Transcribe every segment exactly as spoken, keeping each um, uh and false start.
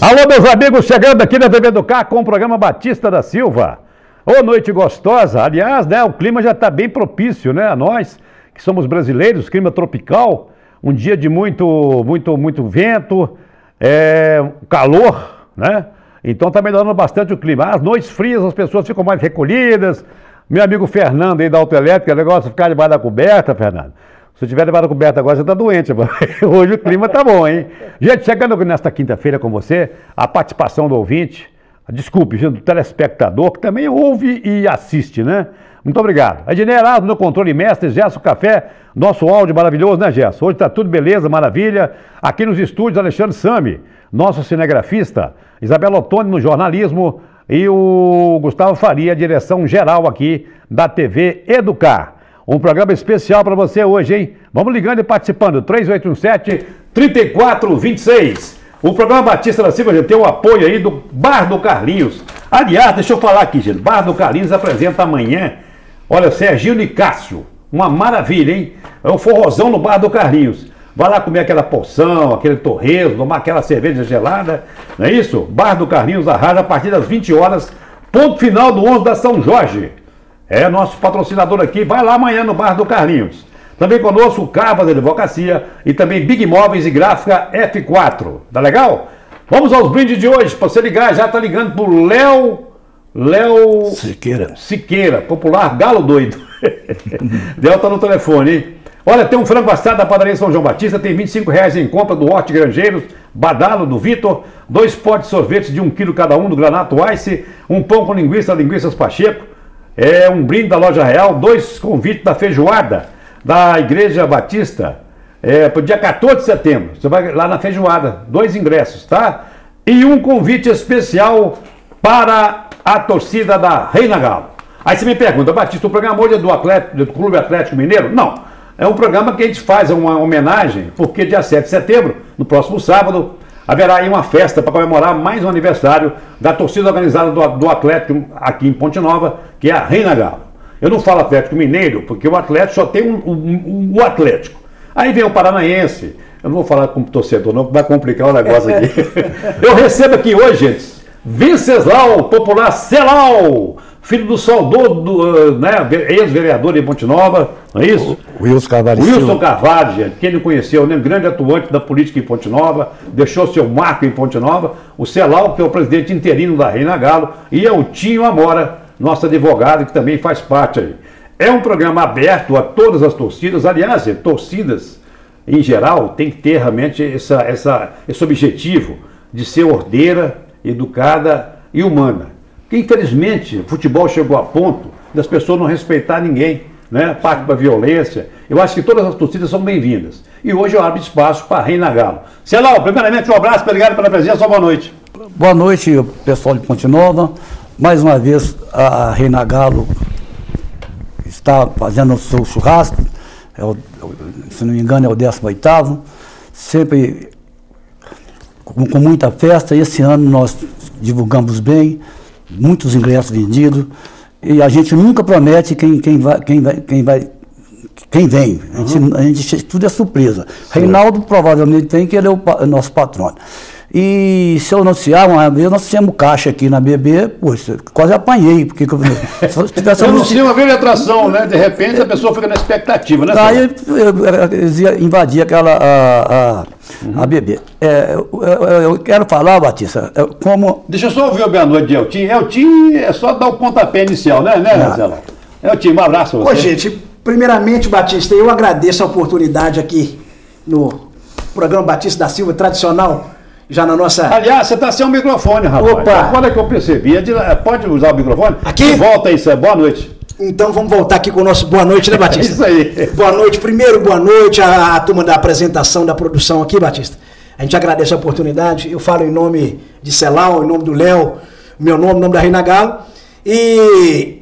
Alô, meus amigos, chegando aqui na T V Educar com o programa Batista da Silva. Ô, noite gostosa. Aliás, né, o clima já está bem propício, né, a nós, que somos brasileiros, clima tropical, um dia de muito, muito, muito vento, é, calor, né? Então está melhorando bastante o clima. As noites frias, as pessoas ficam mais recolhidas. Meu amigo Fernando aí da Autoelétrica, negócio de ficar debaixo da coberta, Fernando. Se tiver debaixo da coberta agora, você está doente. Hoje o clima tá bom, hein? Gente, chegando nesta quinta-feira com você, a participação do ouvinte, desculpe, gente, do telespectador, que também ouve e assiste, né? Muito obrigado. Ednei Erasmo no controle mestre, Gerson Café, nosso áudio maravilhoso, né, Gerson? Hoje tá tudo beleza, maravilha. Aqui nos estúdios, Alexandre Sami, nosso cinegrafista, Isabela Ottoni no jornalismo e o Gustavo Faria, direção geral aqui da T V Educar. Um programa especial para você hoje, hein? Vamos ligando e participando. três oito um sete, três quatro dois seis. O programa Batista da Silva já tem o apoio aí do Bar do Carlinhos. Aliás, deixa eu falar aqui, gente. Bar do Carlinhos apresenta amanhã, olha, Serginho e Cássio. Uma maravilha, hein? É um forrozão no Bar do Carlinhos. Vai lá comer aquela porção, aquele torresmo, tomar aquela cerveja gelada. Não é isso? Bar do Carlinhos arrasa a partir das vinte horas. Ponto final do onze da São Jorge. É nosso patrocinador aqui, vai lá amanhã no Bar do Carlinhos. Também conosco o Cavas Advocacia e também Big Móveis e Gráfica F quatro. Tá legal? Vamos aos brindes de hoje. Para você ligar, já tá ligando pro Léo... Léo... Siqueira. Siqueira, popular Galo Doido. Léo tá no telefone, hein? Olha, tem um frango assado da padaria São João Batista, tem vinte e cinco reais em compra do Horti Granjeiros, Badalo, do Vitor, dois potes de sorvetes de um quilo cada um do Granato Ice, um pão com linguiça, linguiças Pacheco, é um brinde da Loja Real, dois convites da feijoada da Igreja Batista, é, para o dia quatorze de setembro. Você vai lá na feijoada, dois ingressos, tá? E um convite especial para a torcida da Reina Galo. Aí você me pergunta, Batista, o programa hoje é do, Atlético, do Clube Atlético Mineiro? Não, é um programa que a gente faz uma homenagem, porque dia sete de setembro, no próximo sábado, haverá aí uma festa para comemorar mais um aniversário da torcida organizada do, do Atlético aqui em Ponte Nova, que é a Reina Galo. Eu não falo Atlético Mineiro, porque o Atlético só tem um, um, um, um Atlético. Aí vem o Paranaense, eu não vou falar como torcedor não, vai complicar o negócio aqui. Eu recebo aqui hoje, gente, Venceslau, popular Celau, filho do saudoso, né, ex-vereador de Ponte Nova, não é isso? Wilson Carvalho. Wilson Carvalho, gente, quem não conheceu, né, grande atuante da política em Ponte Nova, deixou seu marco em Ponte Nova, o Celau, que é o presidente interino da Reina Galo, e é o Tinho Amora, nosso advogado, que também faz parte aí. É um programa aberto a todas as torcidas, aliás, torcidas em geral tem que ter realmente essa, essa, esse objetivo de ser ordeira, educada e humana. Porque, infelizmente, o futebol chegou a ponto das pessoas não respeitar ninguém, né? Parte para a violência. Eu acho que todas as torcidas são bem-vindas. E hoje eu abro espaço para a Reina Galo. Celau, primeiramente um abraço, obrigado pela presença, boa noite. Boa noite, pessoal de Ponte Nova. Mais uma vez, a Reina Galo está fazendo o seu churrasco, é o, se não me engano é o décimo oitavo, sempre com, com muita festa. Esse ano nós divulgamos bem, muitos ingressos vendidos, e a gente nunca promete quem, quem, vai, quem, vai, quem, vai, quem vem, a gente, uhum. a gente, tudo é surpresa. Sim. Reinaldo provavelmente tem, que ele é o, o nosso patrono. E se eu anunciar, uma vez nós tínhamos caixa aqui na B B, poxa, quase apanhei, porque se tivesse eu anunciado uma grande atração, né? De repente a pessoa fica na expectativa, né? Aí eles iam invadir aquela, a, a, uhum. a B B. É, eu, eu, eu quero falar, Batista, como... Deixa eu só ouvir o boa noite de Eltim. Eltim é só dar o pontapé inicial, né, né, Marcelo? Eltim, um abraço pra você. Ô, gente, primeiramente, Batista, eu agradeço a oportunidade aqui no programa Batista da Silva, tradicional, já na nossa... Aliás, você está sem o microfone, rapaz. Opa! Quando é que eu percebi? Pode usar o microfone? Aqui? Volta aí, Cé. Boa noite. Então vamos voltar aqui com o nosso boa noite, né, Batista? É isso aí. Boa noite. Primeiro, boa noite à, à turma da apresentação, da produção aqui, Batista. A gente agradece a oportunidade. Eu falo em nome de Celau, em nome do Léo, meu nome, em nome da Reina Galo. E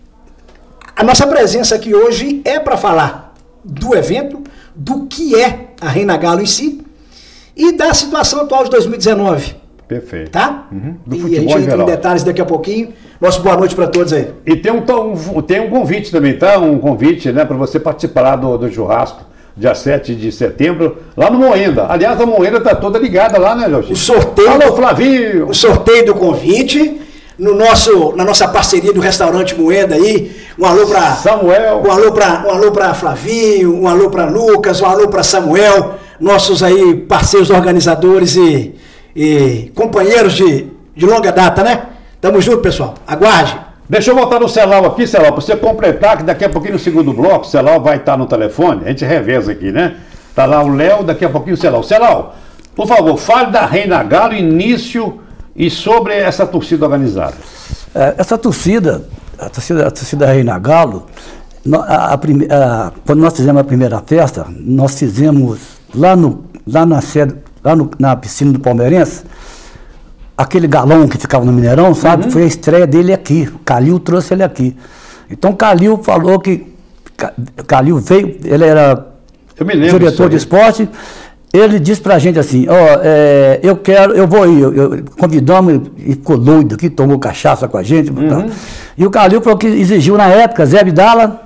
a nossa presença aqui hoje é para falar do evento, do que é a Reina Galo em si, e da situação atual de dois mil e dezenove. Perfeito. Tá? Uhum. Do e a gente entra em detalhes daqui a pouquinho. Nosso boa noite para todos aí. E tem um, um, tem um convite também, tá? Um convite, né, para você participar do, do churrasco dia sete de setembro, lá no Moenda. Aliás, a Moenda está toda ligada lá, né, João? O sorteio, Alô, do, Flavinho. o sorteio do convite, no nosso, na nossa parceria do restaurante Moenda aí, um alô para Samuel, um alô para um alô para Flavinho, um alô para Lucas, um alô para Samuel, nossos aí parceiros organizadores e, e companheiros de, de longa data, né? Tamo junto, pessoal. Aguarde. Deixa eu voltar no Celal aqui, Celal, para você completar, que daqui a pouquinho no segundo bloco, o Celal vai estar no telefone, a gente reveza aqui, né? Tá lá o Léo, daqui a pouquinho o Celal. Celal, por favor, fale da Reina Galo, início e sobre essa torcida organizada. É, essa torcida, a torcida, a torcida Reina Galo, a, a, a, quando nós fizemos a primeira festa, nós fizemos lá, no, lá, na, sede, lá no, na piscina do Palmeirense, aquele galão que ficava no Mineirão, sabe? Uhum. Foi a estreia dele aqui. O Calil trouxe ele aqui. Então o Calil falou que. Calil veio, ele era diretor de esporte. Ele disse pra gente assim: ó, oh, é, eu quero, eu vou ir. Eu, eu, convidamos e ficou doido aqui, tomou cachaça com a gente. Uhum. Tá? E o Calil falou que exigiu na época Zé Abdala,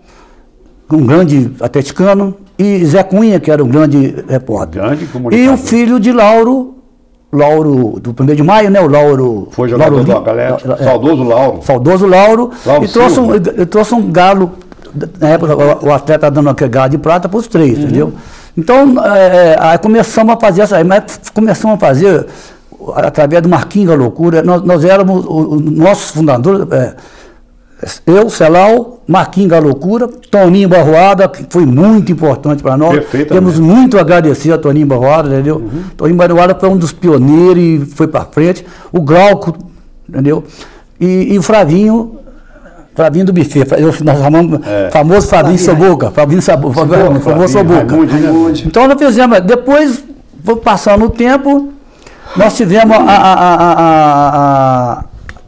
um grande atleticano, e Zé Cunha, que era um grande repórter. Grande e o filho de Lauro. Lauro, do primeiro de maio, né? O Lauro... Foi jogador Lauro, do Atlético, é, saudoso Lauro. Saudoso Lauro. Lauro e trouxe um, trouxe um galo, na época o, o atleta dando aquele galo de prata para os três, uhum. entendeu? Então, é, aí começamos a fazer essa... Mas começamos a fazer, através do Marquinhos da Loucura, nós, nós éramos, os nossos fundadores... É, eu, Celal, Marquinhos da Loucura, Toninho Barroada, que foi muito importante para nós. Temos muito a agradecer a Toninho Barroada, entendeu? Uhum. Toninho Barroada foi um dos pioneiros e foi para frente. O Glauco, entendeu? E, e o Flavinho, Flavinho do buffet, nós chamamos é. famoso Flavinho Soboca, Flavinho Soboca, famoso Soboca. Então nós fizemos, depois, passando o tempo, nós tivemos a, a, a, a, a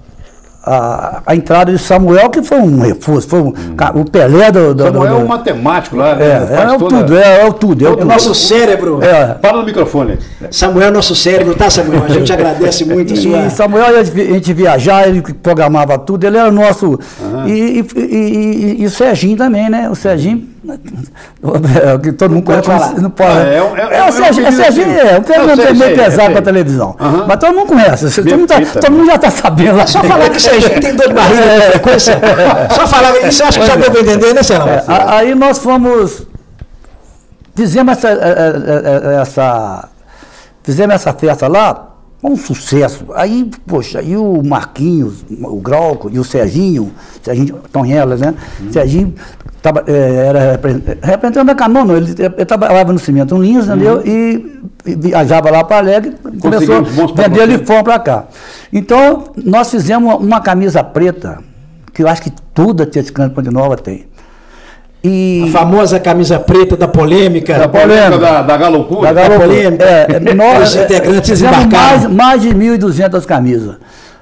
A, a entrada de Samuel, que foi um reforço, foi um, hum. o Pelé do... do Samuel do, é um matemático lá. É, é, é, o toda... tudo, é, é o tudo, é o tudo. O nosso cérebro. É. Fala no microfone. Samuel é nosso cérebro, tá, Samuel? A gente agradece muito a sua... E Samuel, a gente viajar, ele programava tudo, ele era nosso... Uhum. E, e, e, e o Serginho também, né? O Serginho... que todo mundo conhece, não pode. Ah, é, é, é, é o Serginho, é, Serginho, é, um meio pesado para a televisão. Uhum. Mas todo mundo conhece, todo mundo, tá, todo mundo já está sabendo. Lá. Só falar que o Serginho tem dor de barriga, é, frequência. Só falar isso, acho que já deu para entender, né, Celão? É, aí nós fomos, fizemos essa, essa, fizemos essa festa lá, um sucesso. Aí, poxa, aí o Marquinhos, o Glauco e o Serginho, Serginho Tonhela, né? Hum. Serginho tava, é, era representante da Canon, ele, ele trabalhava no Cimento Linhas, entendeu? Hum. E, e viajava lá para Alegre, começou a vender uniforme para cá. Então, nós fizemos uma camisa preta, que eu acho que toda atleticana de Ponte Nova tem. E... A famosa camisa preta da polêmica. Da polêmica, da, da galocura. Da, da polêmica. É, nós é, fizemos mais, mais de mil e duzentas camisas.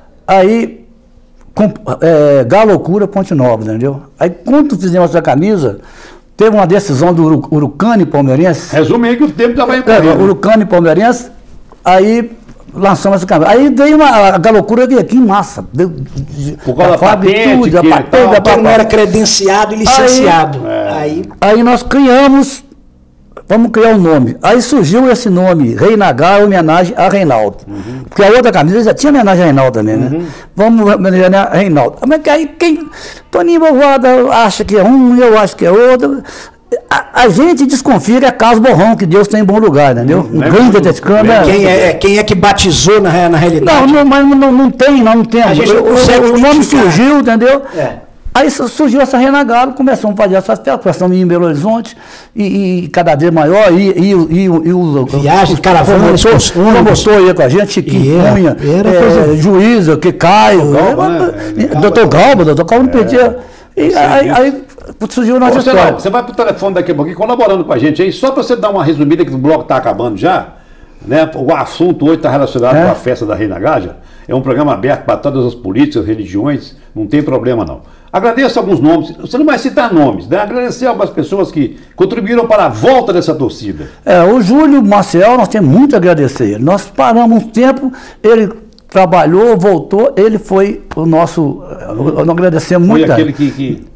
Aí, com, é, galocura, Ponte Nova, entendeu? Aí, quando fizemos essa camisa, teve uma decisão do Uru, Urucane Palmeirense. Resume aí que o tempo já vai é, Urucane Palmeirense, aí... lançamos essa camisa. Aí veio uma, a galocura veio aqui em massa. Veio, por causa da patente, tudo, a patente, porque não era credenciado e licenciado. Aí, é. aí, aí nós criamos, vamos criar um nome. Aí surgiu esse nome, Reina Galo, em homenagem a Reinaldo. Uhum. Porque a outra camisa já tinha homenagem a Reinaldo também, né? Uhum. Vamos homenagear a Reinaldo. Mas aí quem, Toninho Bovoada acha que é um, eu acho que é outro. A, a gente desconfia que é Carlos Borrão, que Deus tem em bom lugar, entendeu? Um grande atleticano. Quem é, quem é que batizou na, na realidade? Não, não, mas não, não tem, não, não tem. A gente não consegue o, o nome surgiu, entendeu? É. Aí surgiu essa Reina Galo, começamos a fazer essas festas, começamos a ir em Belo Horizonte, e, e cada vez maior, e, e, e, e o... Viagem, caravana, um motor ia com a gente, Chiquinho Cunha, é, Juíza, que Caio, doutor Galba, doutor Galba não perdia. E aí, aí surgiu a nossa história. Você vai para o telefone daqui a pouquinho, colaborando com a gente aí, só para você dar uma resumida, que o bloco está acabando já, né? O assunto hoje está relacionado é. com a festa da Reina Gaja. É um programa aberto para todas as políticas, religiões, não tem problema não. Agradeço alguns nomes, você não vai citar nomes, né? Agradecer algumas pessoas que contribuíram para a volta dessa torcida. É, o Júlio Maciel, nós temos muito a agradecer. Nós paramos um tempo, ele trabalhou, voltou, ele foi o nosso, nós agradecemos muito. Foi aquele que, que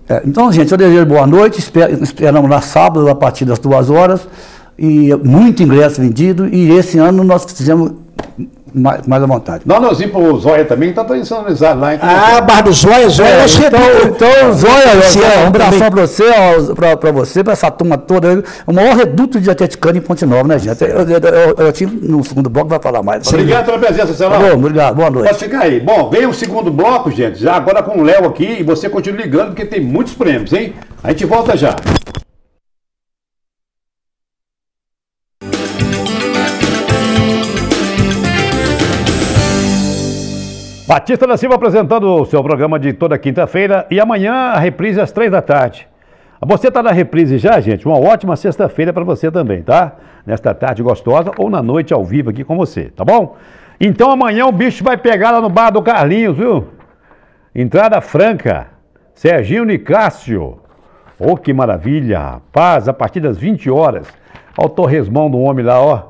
É, então, gente, eu desejo boa noite, esper, esperamos lá sábado a partir das duas horas, e muito ingresso vendido, e esse ano nós fizemos mais, mais à vontade. Nós nós vimos para o Zóia também, está tradicionalizado lá. Ah, Barra do Zóia, Zóia, É, nosso então, reduto. então, Zóia, Zóia, um abração também. para você, para você, para essa turma toda. aí. O maior reduto de atleticano em Ponte Nova, né, gente? Eu, eu, eu, eu tinha no segundo bloco, vai falar mais. Obrigado pela presença, Celão. Bom, obrigado, boa noite. Pode ficar aí. Bom, vem o segundo bloco, gente, já agora com o Léo aqui, e você continua ligando, porque tem muitos prêmios, hein? A gente volta já. Batista da Silva apresentando o seu programa de toda quinta-feira e amanhã a reprise às três da tarde. Você está na reprise já, gente? Uma ótima sexta-feira para você também, tá? Nesta tarde gostosa ou na noite ao vivo aqui com você, tá bom? Então amanhã o bicho vai pegar lá no bar do Carlinhos, viu? Entrada franca, Serginho Nicásio. Oh, que maravilha, rapaz, a partir das vinte horas. Olha o torresmão do homem lá, ó.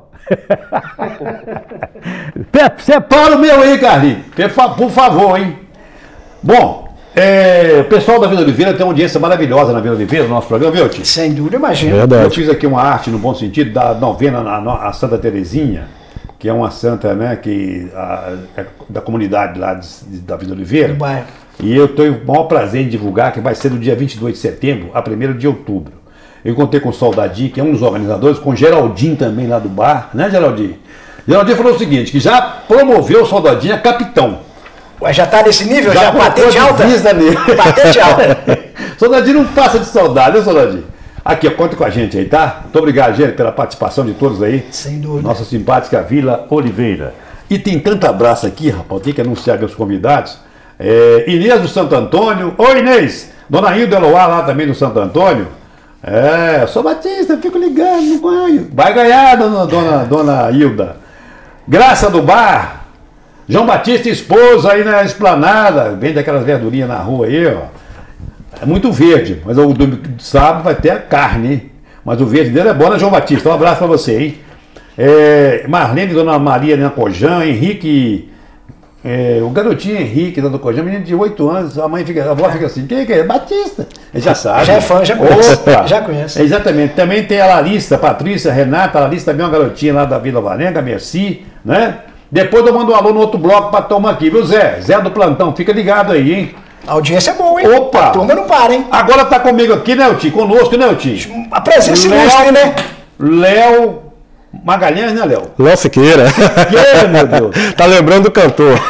Separa o meu aí, Carlinhos, por favor, hein? Bom, é, o pessoal da Vila Oliveira tem uma audiência maravilhosa na Vila Oliveira, no nosso programa, viu, Tio? Sem dúvida, imagina. Verdade. Eu fiz aqui uma arte, no bom sentido, da novena a Santa Terezinha, que é uma santa, né, que, a, é da comunidade lá de, de, da Vila Oliveira. Do bairro. E eu tenho o maior prazer em divulgar que vai ser do dia vinte e dois de setembro a primeiro de outubro. Eu contei com o Soldadinho, que é um dos organizadores, com o Geraldinho também lá do bar, né, Geraldinho? Geraldinho falou o seguinte, que já promoveu o Soldadinho a capitão. Ué, já tá nesse nível? Já, Já patente alta? nele. Patente alta. Soldadinho não passa de saudade, né, Soldadinho? Aqui, ó, conta com a gente aí, tá? Muito obrigado, gente, pela participação de todos aí. Sem dúvida. Nossa simpática Vila Oliveira. E tem tanto abraço aqui, rapaz, tem que anunciar meus convidados. É, Inês do Santo Antônio. Oi, Inês! Dona Hilda Eloá lá também do Santo Antônio. É, eu sou Batista, fico ligando, não ganho. Vai ganhar, dona, dona, dona Hilda. Graça do Bar. João Batista, esposa aí na esplanada. Vende aquelas verdurinhas na rua aí, ó. É muito verde, mas o do sábado vai ter a carne, hein? Mas o verde dele é bom, né, João Batista? Um abraço pra você, hein? É, Marlene, dona Maria Necojan, Henrique. É, o garotinho Henrique, da do Cojão, menino de oito anos, a mãe fica, a avó fica assim, quem que é? Batista. Ele já sabe. Já é fã, já conhece. Opa. Já conhece. Exatamente. Também tem a Larissa, a Patrícia, a Renata, a Larissa também é uma garotinha lá da Vila Valenga, a Merci, né? Depois eu mando um alô no outro bloco pra tomar aqui, viu, Zé? Zé do Plantão, fica ligado aí, hein? A audiência é boa, hein? Opa! A turma não para, hein? Agora tá comigo aqui, né, Ti? Conosco, né, Ti? A presença ilustre, né? Léo Magalhães, né, Léo? Léo Siqueira. Que, meu Deus? Tá lembrando do cantor.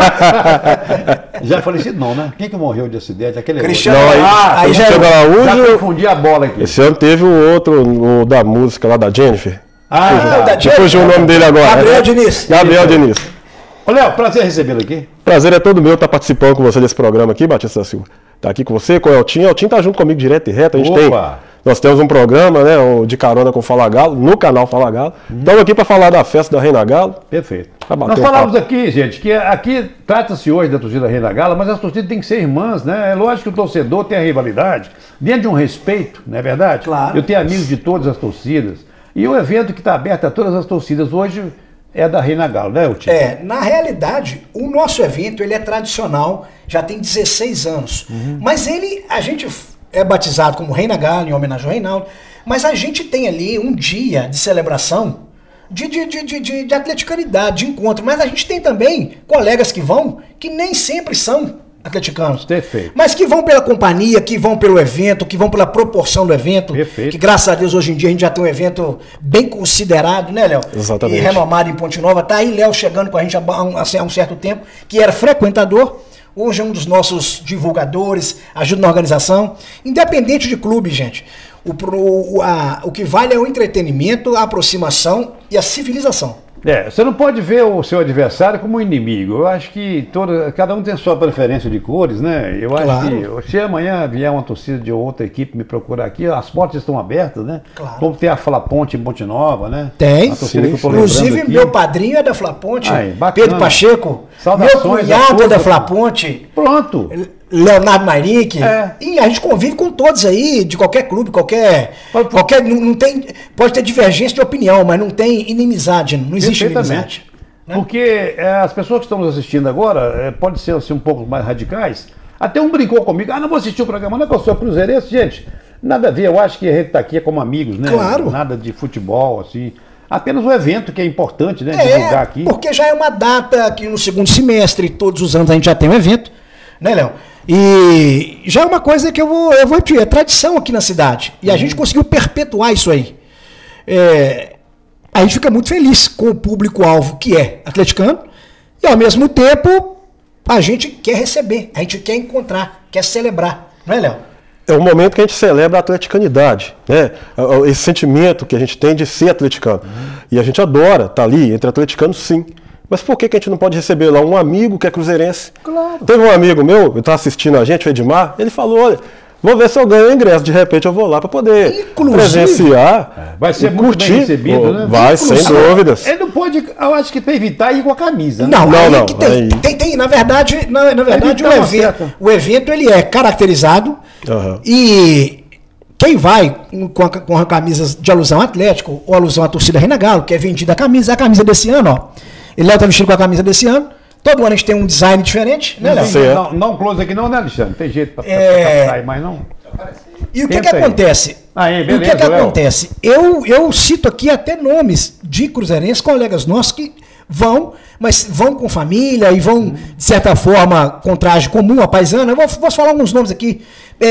Já falecido não, né? Quem que morreu de acidente? Aquele Cristiano Não, aí- Ah, aí já Cristiano é- Araújo. já confundi a bola aqui. Esse ano teve o outro, o da música lá da Jennifer. Ah, Ah, o da Deixa eu fugir o nome dele agora. Gabriel Diniz. Gabriel Diniz. Ô, Léo, prazer recebê-lo aqui. Prazer é todo meu estar participando com você desse programa aqui, Batista da Silva. Tá aqui com você, com o Eltinho. O Eltinho tá junto comigo direto e reto. A gente Opa. tem. Nós temos um programa, né, o de carona com o Fala Galo, no canal Fala Galo. Estamos aqui para falar da festa da Reina Galo. Perfeito. Pra bater Nós um falamos papo. aqui, gente, que aqui trata-se hoje da torcida Reina Gala, mas as torcidas têm que ser irmãs, né? É lógico que o torcedor tem a rivalidade, dentro de um respeito, não é verdade? Claro. Eu tenho amigos de todas as torcidas. E o evento que está aberto a todas as torcidas hoje é da Reina Galo, né, Tio? É, na realidade, o nosso evento ele é tradicional, já tem dezesseis anos. Mas ele, a gente é batizado como Reina Galo, em homenagem ao Reinaldo, mas a gente tem ali um dia de celebração de, de, de, de, de, de atleticanidade, de encontro. Mas a gente tem também colegas que vão, que nem sempre são atleticanos. Perfeito. Mas que vão pela companhia, que vão pelo evento, que vão pela proporção do evento. Perfeito. Que graças a Deus hoje em dia a gente já tem um evento bem considerado, né, Léo? Exatamente. E renomado em Ponte Nova. Tá aí Léo chegando com a gente há um, há um certo tempo, que era frequentador. Hoje é um dos nossos divulgadores, ajuda na organização. Independente de clube, gente. O, o, a, o que vale é o entretenimento, a aproximação e a civilização. É, você não pode ver o seu adversário como um inimigo. Eu acho que toda, cada um tem sua preferência de cores, né? Eu acho Claro. que se amanhã vier uma torcida de outra equipe me procurar aqui, as portas estão abertas, né? Claro. Como tem a Fla Ponte em Ponte Nova, né? Tem. A torcida Sim, que eu tô sim. lembrando Inclusive, aqui. meu padrinho é da Flaponte, Aí, bacana. Pedro Pacheco. Saudações Meu a cunhado é todos. da Flaponte. Pronto. Leonardo Mairic, É. e a gente convive com todos aí, de qualquer clube, qualquer. Pode- qualquer não, não tem, pode ter divergência de opinião, mas não tem inimizade, não existe inimizade. Perfeitamente. Porque é, as pessoas que estão nos assistindo agora, é, pode ser assim, um pouco mais radicais, Até um brincou comigo, ah, não vou assistir o programa, não é que eu sou cruzeirense, gente. Nada a ver, eu acho que a gente tá aqui é como amigos, né? Claro. Nada de futebol, assim. Apenas um evento que é importante, né? É, Divulgar aqui. porque já é uma data que no segundo semestre, todos os anos a gente já tem um evento, né, Léo? E já é uma coisa que eu vou, eu vou repetir, é tradição aqui na cidade. E a gente conseguiu perpetuar isso aí. É, a gente fica muito feliz com o público-alvo que é atleticano, e ao mesmo tempo a gente quer receber, a gente quer encontrar, quer celebrar, não é, Léo? É um momento que a gente celebra a atleticanidade, né? Esse sentimento que a gente tem de ser atleticano. Uhum. E a gente adora estar ali entre atleticanos, sim. Mas por que, que a gente não pode receber lá um amigo que é cruzeirense? Claro. Teve um amigo meu, eu estava assistindo a gente, o Edmar, ele falou, olha, vou ver se eu ganho o ingresso, de repente eu vou lá para poder Inclusive, presenciar, vai ser muito curtir. bem recebido, né? Vai, Inclusive, sem dúvidas. Ele não pode, eu acho que para evitar ir com a camisa. Né? Não, não, não. Que tem, tem, tem, na verdade, na, na verdade o, evento, o evento ele é caracterizado uhum. e quem vai com, a, com a camisas de alusão Atlético ou alusão à torcida Reina Galo, que é vendida a camisa, a camisa desse ano, ó. Ele Léo tá vestido com a camisa desse ano. Todo ano a gente tem um design diferente, né, Léo? Não, não close aqui não, né, Alexandre? Tem jeito para é... sair mais não. E o que que acontece? Aí, beleza, o que que acontece? Eu, eu cito aqui até nomes de cruzeirenses, colegas nossos que vão, mas vão com família e vão, de certa forma, com traje comum, a paisana. Eu vou, vou falar alguns nomes aqui.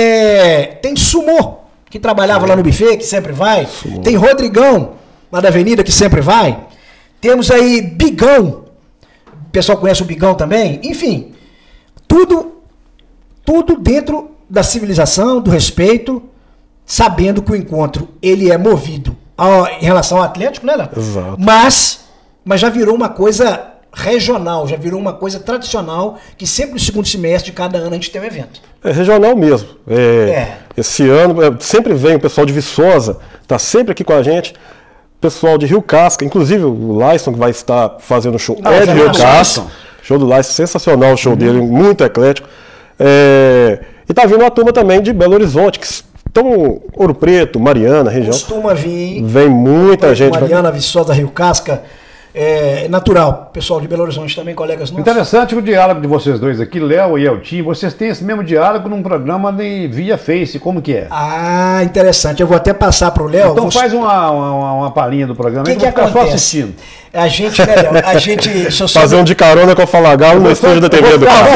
É, tem Sumô, que trabalhava lá no buffet, que sempre vai. Sumô. Tem Rodrigão, lá da Avenida, que sempre vai. Temos aí Bigão. O pessoal conhece o Bigão também? Enfim, tudo, tudo dentro da civilização, do respeito, sabendo que o encontro ele é movido ao, em relação ao Atlético, né, Léo? Exato. Mas, mas já virou uma coisa regional, já virou uma coisa tradicional, que sempre no segundo semestre de cada ano a gente tem um evento. É regional mesmo. É, é. Esse ano sempre vem o pessoal de Viçosa, está sempre aqui com a gente. Pessoal de Rio Casca, inclusive o Laison que vai estar fazendo show ah, é de Rio Casca. Show do Laison, sensacional o show uhum. dele, muito eclético. É, e tá vindo uma turma também de Belo Horizonte, que estão Ouro Preto, Mariana, região. Costuma vir. Vem muita Preto, gente. Mariana, Viçosa, Rio Casca. É natural, pessoal de Belo Horizonte também, colegas nossos. Interessante o diálogo de vocês dois aqui, Léo e Eltinho. Vocês têm esse mesmo diálogo num programa de via Face, como que é? Ah, interessante. Eu vou até passar para o Léo. Então vou... faz uma, uma, uma palhinha do programa. Que aí que eu vou ficar acontece? só assistindo. A gente, né, Léo? A gente... Só Fazer um de carona com o Fala Galo no estúdio da T V do carro.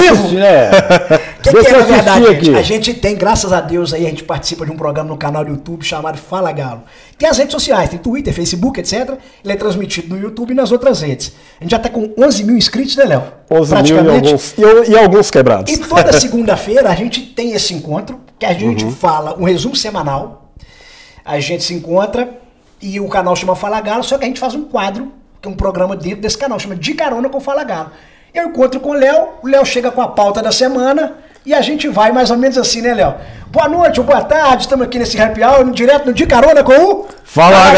O que, que é, na verdade, gente? A gente tem, graças a Deus, aí a gente participa de um programa no canal do YouTube chamado Fala Galo. Tem as redes sociais, tem Twitter, Facebook, etcétera. Ele é transmitido no YouTube e nas outras redes. A gente já está com onze mil inscritos, né, Léo? onze mil e alguns, e, e alguns quebrados. E toda segunda-feira a gente tem esse encontro, que a gente uhum. fala um resumo semanal. A gente se encontra e o canal chama Fala Galo, só que a gente faz um quadro, que é um programa dentro desse canal, chama De Carona com Fala Galo. Eu encontro com o Léo, o Léo chega com a pauta da semana e a gente vai mais ou menos assim, né, Léo? Boa noite ou boa tarde, estamos aqui nesse happy hour, direto no De Carona com o Fala, Fala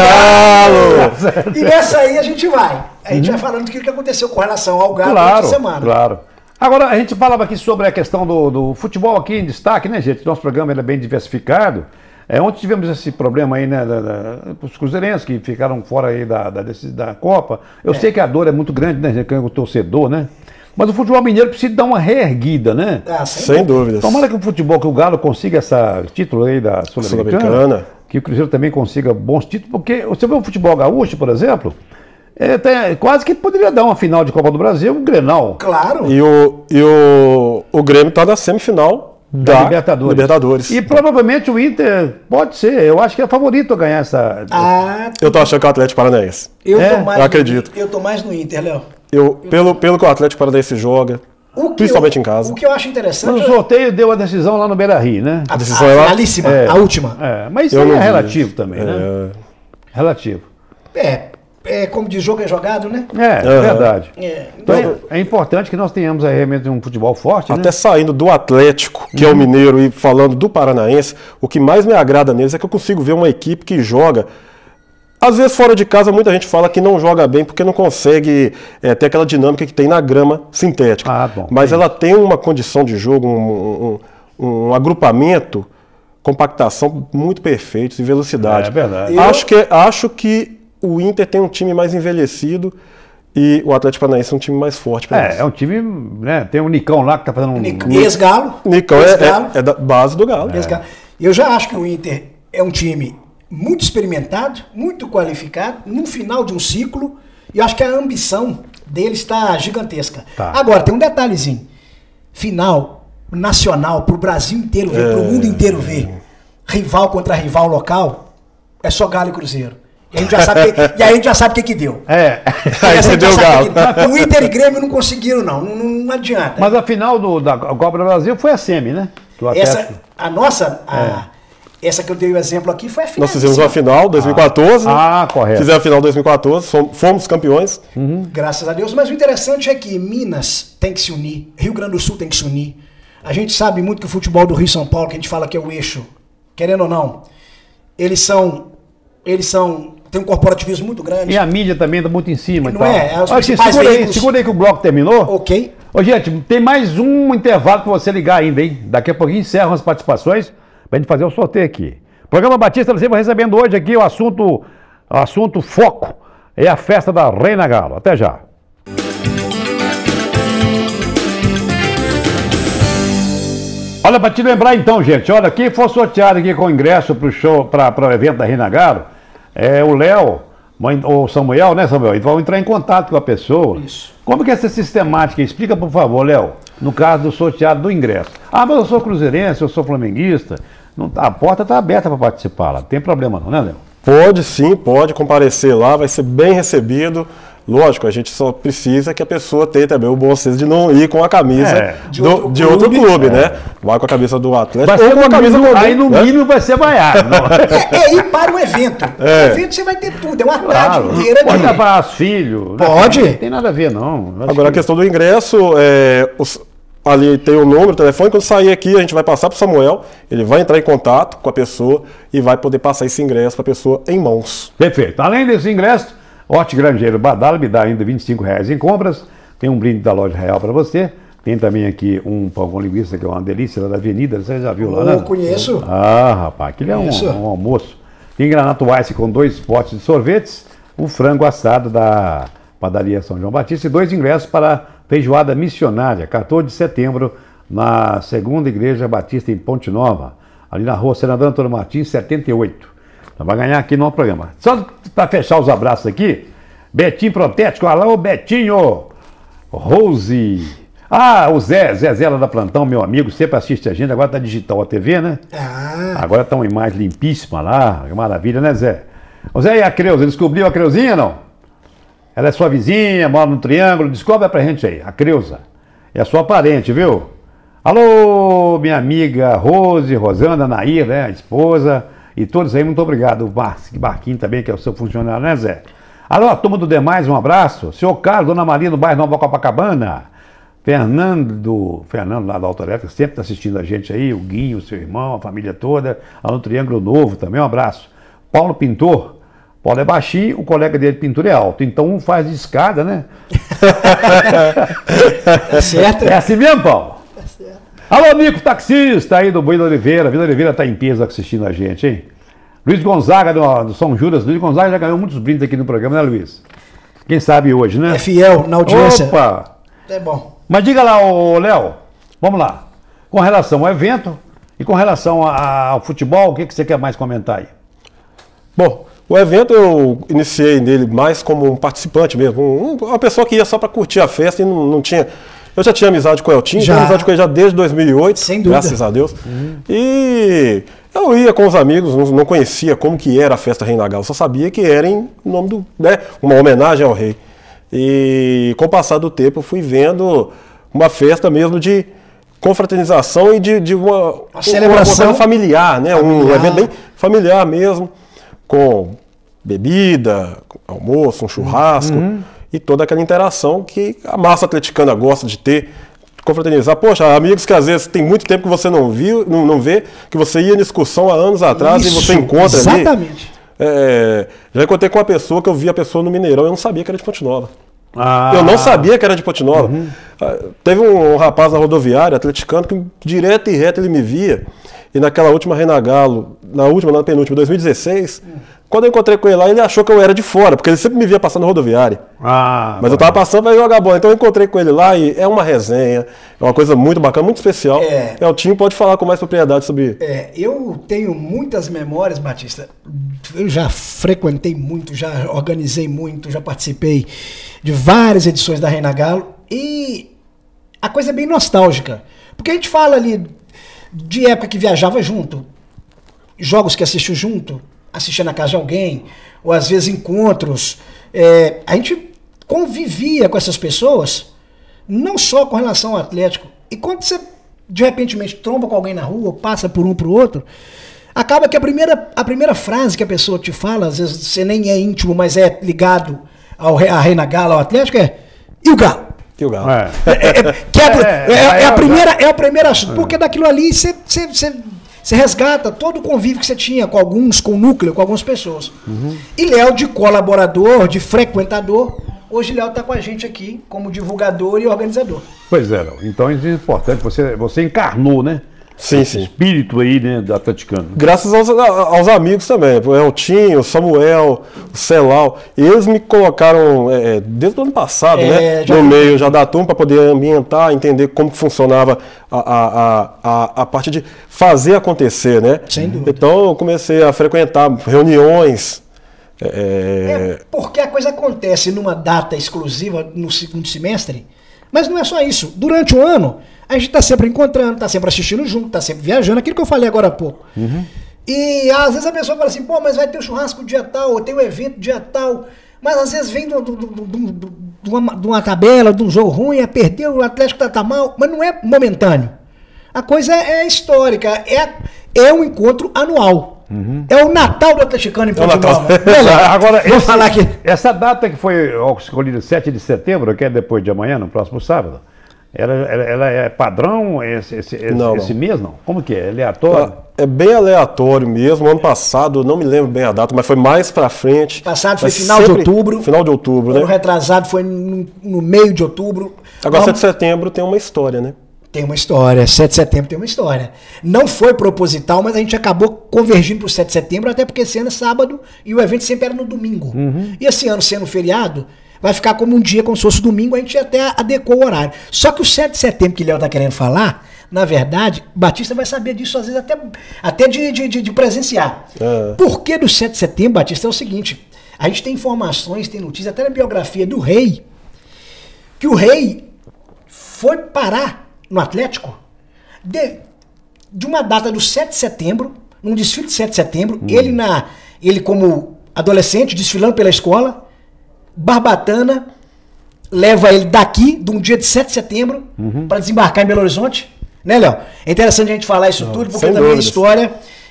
Galo! Galo! E nessa aí a gente vai. A gente uhum. vai falando do que aconteceu com relação ao Galo claro, essa semana. Claro. Agora, a gente falava aqui sobre a questão do, do futebol aqui em destaque, né, gente? Nosso programa ele é bem diversificado. É, ontem tivemos esse problema aí, né, da, da, os cruzeirenses que ficaram fora aí da, da, da Copa. Eu é. sei que a dor é muito grande, né, o torcedor, né? Mas o futebol mineiro precisa dar uma reerguida, né? Ah, sem, sem dúvidas. Tomara que o futebol, que o Galo consiga esse título aí da Sul-Americana, Sul que o Cruzeiro também consiga bons títulos, porque você vê o futebol gaúcho, por exemplo, é, tem, quase que poderia dar uma final de Copa do Brasil, um Grenal. Claro. E o, e o, o Grêmio está na semifinal da, da Libertadores. Libertadores. E provavelmente o Inter pode ser, eu acho que é favorito a ganhar essa... Ah, eu tô achando que é o Atlético Paranaense. Eu, é, tô mais eu acredito. No, eu tô mais no Inter, Léo. Eu, eu pelo, pelo que o Atlético Paranaense joga, principalmente eu, em casa. O que eu acho interessante... Mas o sorteio deu a decisão lá no Beira-Rio, né? A, a decisão a é lá? finalíssima, é, a última. É, mas isso aí é relativo vi. também, é. né? Relativo. É, é, como diz, jogo é jogado, né? É, uhum. verdade. É, então, então é, é importante que nós tenhamos aí realmente um futebol forte, Até né? saindo do Atlético, que uhum. é o mineiro, e falando do Paranaense, o que mais me agrada neles é que eu consigo ver uma equipe que joga. Às vezes, fora de casa, muita gente fala que não joga bem porque não consegue é, ter aquela dinâmica que tem na grama sintética. Ah, bom, Mas sim. ela tem uma condição de jogo, um, um, um agrupamento, compactação muito perfeitos e velocidade. É verdade. Acho que, acho que o Inter tem um time mais envelhecido E o Atlético Paranaense é um time mais forte para É, é um time, né? Tem o Nicão lá que tá fazendo um. Nic- Ex-Galo. Nicão é, Ex-Galo. é, é da base do Galo. Ex-Galo. Eu já acho que o Inter é um time muito experimentado, muito qualificado, no final de um ciclo, e eu acho que a ambição dele está gigantesca. Tá. Agora, tem um detalhezinho. Final nacional, para o Brasil inteiro ver, para o mundo inteiro ver, rival contra rival local, é só Galo e Cruzeiro. E a gente já sabe, que, e aí a gente já sabe o que que deu. É. Aí a gente deu já sabe Galo. que deu. O Inter e Grêmio não conseguiram, não. Não, não, não adianta. Mas a final do, da Copa do Brasil foi a semi, né? Que o essa, Atlético- a nossa, a, essa que eu dei o exemplo aqui foi a final. Nós fizemos uma final em dois mil e quatorze. Ah, correto. Fizemos a final em dois mil e quatorze, fomos, fomos campeões. Graças a Deus. Mas o interessante é que Minas tem que se unir, Rio Grande do Sul tem que se unir. A gente sabe muito que o futebol do Rio e São Paulo, que a gente fala que é o eixo, querendo ou não, eles são, eles são, tem um corporativismo muito grande. E a mídia também tá muito em cima. Não e tal. é? É os Olha, principais segura aí, veículos. segura aí que o bloco terminou. Ok. Ô, gente, tem mais um intervalo para você ligar ainda, hein? Daqui a pouquinho encerram as participações para a gente fazer o sorteio aqui. Programa Batista, você vai recebendo hoje aqui o assunto, o assunto foco é a festa da Reina Galo. Até já. Olha, para te lembrar então, gente, olha, quem for sorteado aqui com ingresso para o show, para o evento da Reina Galo, é o Léo, mãe- ou Samuel, né, Samuel? Eles vão entrar em contato com a pessoa. Isso. Como que é essa sistemática? Explica, por favor, Léo, no caso do sorteado do ingresso. Ah, mas eu sou cruzeirense, eu sou flamenguista. Não, tá- a porta está aberta para participar lá, não tem problema não, né, Léo? Pode sim, pode comparecer lá, vai ser bem recebido. Lógico, a gente só precisa que a pessoa tenha também o bom senso de não ir com a camisa É, de do- outro de outro clube. clube, né? Vai com a camisa do Atlético Vai ou ser com a no camisa mínimo, comum, aí no né? mínimo vai ser vaiado. não. É, é ir para o evento. É. O evento você vai ter tudo, é uma tarde Claro, inteira pode de... levar os filhos. né? Pode. Não tem nada a ver, não. Acho Agora a que- questão do ingresso, é, os- ali tem o número, o telefone, quando sair aqui a gente vai passar para o Samuel, ele vai entrar em contato com a pessoa e vai poder passar esse ingresso para a pessoa em mãos. Perfeito. Além desse ingresso, Horti Grangeiro Badalo me dá ainda vinte e cinco reais em compras. Tem um brinde da loja Real para você. Tem também aqui um pão com linguiça, que é uma delícia, lá da Avenida. Você já viu lá, Eu né? conheço. Ah, rapaz, aquilo é um, Conheço. um almoço. Tem granato ice com dois potes de sorvetes, o frango assado da padaria São João Batista e dois ingressos para a feijoada missionária, quatorze de setembro, na segunda Igreja Batista em Ponte Nova, ali na rua Senador Antônio Martins, setenta e oito. Então vai ganhar aqui no programa. Só para fechar os abraços aqui, Betinho Protético, alô Betinho, Rose, ah, o Zé, Zé Zé lá da Plantão, meu amigo, sempre assiste a gente, agora tá digital a T V, né? Ah, Agora está uma imagem limpíssima lá, que maravilha, né, Zé? Ô Zé, e a Creuza, descobriu a Creuzinha, não? Ela é sua vizinha, mora no Triângulo, descobre pra gente aí, a Creuza. É a sua parente, viu? Alô, minha amiga Rose, Rosana, Nair, né, a esposa, e todos aí, muito obrigado. O Mar- Marquinhos também, que é o seu funcionário, né, Zé? Alô, a turma do Demais, um abraço. Senhor Carlos, Dona Maria, no bairro Nova Copacabana. Fernando, Fernando lá da Autoelétrica, sempre está assistindo a gente aí, o Guinho, o seu irmão, a família toda, lá no Triângulo Novo também, um abraço. Paulo Pintor, Paulo é baixinho, o colega dele de pintura é alto, então um faz de escada, né? tá certo? É assim mesmo, Paulo? Alô, amigo taxista aí do Vila Oliveira, Vila Oliveira está em peso assistindo a gente, hein? Luiz Gonzaga do, do São Judas, Luiz Gonzaga já ganhou muitos brindes aqui no programa, né, Luiz? Quem sabe hoje, né? É fiel na audiência. Opa! É bom. Mas diga lá, ô Léo, vamos lá. Com relação ao evento e com relação a- ao futebol, o que, que você quer mais comentar aí? Bom, o evento eu iniciei nele mais como um participante mesmo, um- uma pessoa que ia só para curtir a festa e não, não tinha... Eu já tinha amizade com o Eltinho, Já. tinha amizade com ele já desde dois mil e oito, Sem dúvida. graças a Deus. E eu ia com os amigos, não, não conhecia como que era a festa Reina Galo, só sabia que era em nome do, né, uma homenagem ao rei. E com o passar do tempo eu fui vendo uma festa mesmo de confraternização e de, de uma, uma celebração coisa familiar, né? Um familiar. evento bem familiar mesmo, com bebida, almoço, um churrasco e toda aquela interação que a massa atleticana gosta de ter, confraternizar. Poxa, amigos que às vezes tem muito tempo que você não viu, não, não vê, que você ia em discussão há anos atrás Isso, e você encontra ali. exatamente. É, já encontrei com uma pessoa que eu vi a pessoa no Mineirão e eu não sabia que era de Ponte Nova. Ah, Eu não sabia que era de Ponte Nova. Ah, Teve um, um rapaz na rodoviária, atleticano, que direto e reto ele me via. E naquela última Reina Galo, na última, na penúltima, dois mil e dezesseis, Quando eu encontrei com ele lá, ele achou que eu era de fora, porque ele sempre me via passando na rodoviária. Ah, Mas eu tava passando para jogar bola. Então eu encontrei com ele lá e é uma resenha, é uma coisa muito bacana, muito especial. É. É, o Tinho pode falar com mais propriedade sobre... É, eu tenho muitas memórias, Batista. Eu já frequentei muito, já organizei muito, já participei de várias edições da Reina Galo. E a coisa é bem nostálgica. Porque a gente fala ali de época que viajava junto, jogos que assistiu junto, assistia na casa de alguém, ou às vezes encontros. É, a gente convivia com essas pessoas, não só com relação ao Atlético. E quando você, de repente, tromba com alguém na rua, passa por um para o outro, acaba que a primeira, a primeira frase que a pessoa te fala, às vezes você nem é íntimo, mas é ligado ao, à Reina Galo, ao Atlético, é: e o Galo? E o Galo. É. É, é, quebra, é, é, é, a primeira, é a primeira, porque daquilo ali você, você, você, você resgata todo o convívio que você tinha com alguns, com o núcleo, com algumas pessoas. Uhum. E Léo, de colaborador, de frequentador, hoje Léo está com a gente aqui como divulgador e organizador. Pois é, Léo. Então isso é importante, você, você encarnou, né? Sim, esse sim. espírito aí, né, da atleticano. Graças aos, aos amigos também, o Eltinho, o Samuel, o Celal, eles me colocaram é, desde o ano passado, é, né, no meio já da turma, para poder ambientar, entender como que funcionava a, a, a, a parte de fazer acontecer, né? Sem dúvida. Então eu comecei a frequentar reuniões. É... é porque a coisa acontece numa data exclusiva no segundo semestre, mas não é só isso. Durante o ano, a gente está sempre encontrando, está sempre assistindo junto, está sempre viajando, aquilo que eu falei agora há pouco. Uhum. E às vezes a pessoa fala assim: pô, mas vai ter o churrasco dia tal, ou tem o evento dia tal, mas às vezes vem do, do, do, do, do, de, uma, de uma tabela, de um jogo ruim, é perder, o Atlético tá, tá mal, mas não é momentâneo. A coisa é, é histórica, é, é um encontro anual. Uhum. É o Natal do atleticano em Ponte Nova. Agora, vou esse, falar aqui. Essa data que foi escolhida sete de setembro, que é depois de amanhã, no próximo sábado, ela, ela, ela é padrão esse, esse, não, esse não. mês, não? Como que é? Aleatório? É bem aleatório mesmo. Ano passado, eu não me lembro bem a data, mas foi mais pra frente. Passado foi final de outubro. Final de outubro, né? Ano retrasado foi no, no meio de outubro. Agora, não, sete de setembro tem uma história, né? Tem uma história, sete de setembro tem uma história. Não foi proposital, mas a gente acabou convergindo para o sete de setembro, até porque esse ano é sábado e o evento sempre era no domingo. Uhum. E esse ano, sendo feriado, vai ficar como um dia, como se fosse domingo, a gente até adequou o horário. Só que o sete de setembro que o Léo está querendo falar, na verdade, Batista vai saber disso, às vezes até, até de, de, de presenciar. É. Por que do sete de setembro, Batista, é o seguinte: a gente tem informações, tem notícias, até na biografia do rei, que o rei foi parar no Atlético de, de uma data do sete de setembro, num desfile de sete de setembro, hum. ele, na, ele como adolescente, desfilando pela escola, Barbatana leva ele daqui, de um dia de sete de setembro, uhum. para desembarcar em Belo Horizonte. Né, Léo? É interessante a gente falar isso Não, tudo, porque também dúvidas. é história,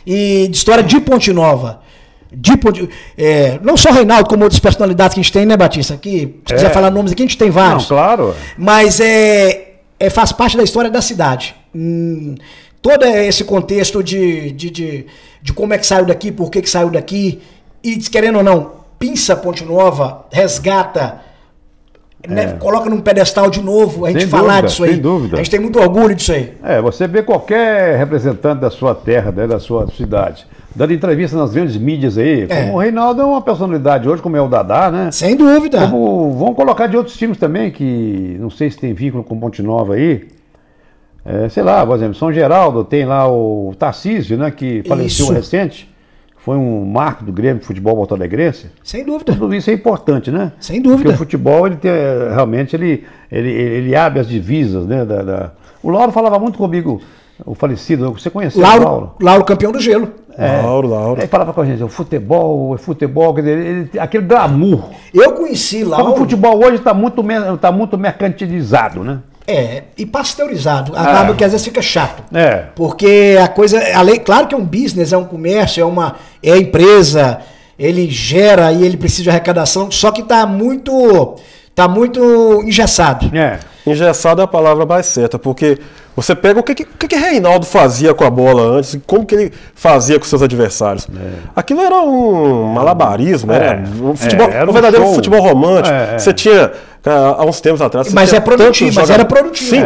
e de história de Ponte Nova. De Ponte, é, não só o Reinaldo, como outras personalidades que a gente tem, né, Batista? Aqui, se é. quiser falar nomes aqui, a gente tem vários. Não, claro. Mas é... É, faz parte da história da cidade. Hum, todo esse contexto de, de, de, de como é que saiu daqui, por que, que saiu daqui, e querendo ou não, pinça Ponte Nova, resgata, é. né, coloca num pedestal de novo, a gente sem falar dúvida, disso aí. Sem dúvida. A gente tem muito orgulho disso aí. É, você vê qualquer representante da sua terra, né, da sua cidade, dando entrevista nas grandes mídias aí, é. como o Reinaldo é uma personalidade hoje, como é o Dadá, né? Sem dúvida. Como, vamos colocar de outros times também, que não sei se tem vínculo com Ponte Nova aí. É, sei lá, por exemplo, São Geraldo, tem lá o Tarcísio, né, que faleceu isso. recente. Foi um marco do Grêmio de Futebol Porto-Alegrense. Sem dúvida. Tudo isso é importante, né? Sem dúvida. Porque o futebol, ele tem, realmente, ele, ele, ele abre as divisas, né? Da, da... O Lauro falava muito comigo, o falecido, você conheceu Lauro, o Lauro? Lauro, campeão do gelo. É, Lauro, Lauro. Ele falava com a gente, o futebol, o futebol, quer dizer, ele, aquele glamour. Eu conheci Lauro. Como o futebol hoje está muito, tá muito mercantilizado, né? É, e pasteurizado. Acaba é. que às vezes fica chato. É. Porque a coisa, além, claro que é um business, é um comércio, é uma é empresa, ele gera e ele precisa de arrecadação, só que está muito, tá muito engessado. É. Engessado é a palavra mais certa, porque você pega o que, que, que Reinaldo fazia com a bola antes, como que ele fazia com seus adversários. É. Aquilo era um malabarismo, é. era um, futebol, é, era um, um verdadeiro show. futebol romântico. É, é. Você tinha, há uns tempos atrás... Mas é produtivo, mas era produtivo. Sim. É.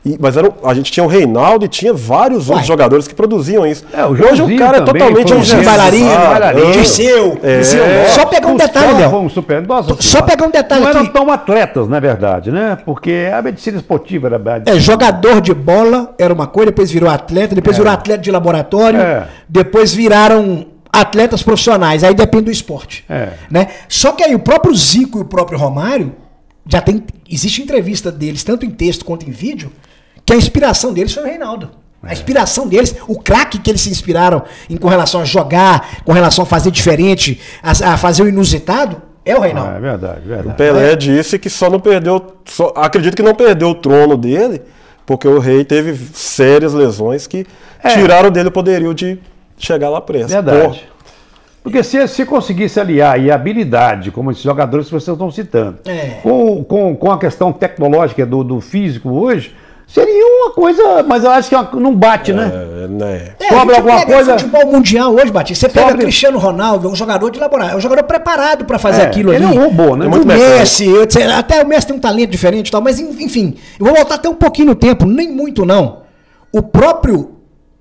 E, mas era, a gente tinha o Reinaldo e tinha vários Uai. outros jogadores que produziam isso. É, o Hoje o cara também, é totalmente um bailarino, bailarino, Dirceu. É. Só pegar um detalhe, Léo. Um super... Nossa, só pegar um detalhe não aqui. Não eram tão atletas, na verdade, né? Porque a medicina esportiva era... É, jogador de bola era uma coisa, depois virou atleta, depois é. virou atleta de laboratório, é. depois viraram atletas profissionais, aí depende do esporte. É. Né? Só que aí o próprio Zico e o próprio Romário, já tem, existe entrevista deles, tanto em texto quanto em vídeo, que a inspiração deles foi o Reinaldo. A inspiração deles, o craque que eles se inspiraram em, com relação a jogar, com relação a fazer diferente, a, a fazer o inusitado, é o Reinaldo. Ah, é verdade, verdade. O Pelé é. disse que só não perdeu, só, acredito que não perdeu o trono dele, porque o rei teve sérias lesões que é. tiraram dele o poderio de chegar lá preso. Verdade. Porra. Porque se, se conseguisse aliar aí a habilidade, como esses jogadores que vocês estão citando, é. com, com, com a questão tecnológica do, do físico hoje, seria uma coisa, mas eu acho que não bate, né? É, né? É, Sobre alguma coisa. O futebol mundial hoje, Batista, você pega Sobre... Cristiano Ronaldo, um jogador de laboratório, é um jogador preparado para fazer é, aquilo ele ali. Ele é um robô, né? O Messi, eu, até o Messi tem um talento diferente e tal, mas enfim, eu vou voltar até um pouquinho no tempo, nem muito não. O próprio